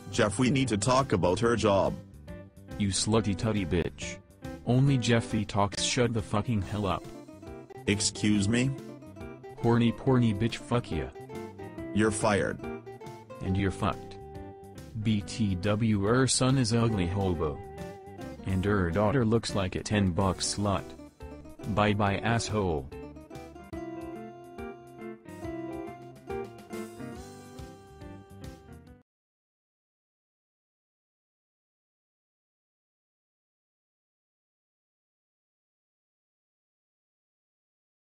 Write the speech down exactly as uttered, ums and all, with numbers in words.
Jeff, we need to talk about her job. You slutty tutty bitch. Only Jeffy talks, shut the fucking hell up. Excuse me? Horny porny bitch, fuck ya. You're fired. And you're fucked. B T W, her son is ugly hobo. And her daughter looks like a ten buck slut. Bye bye asshole.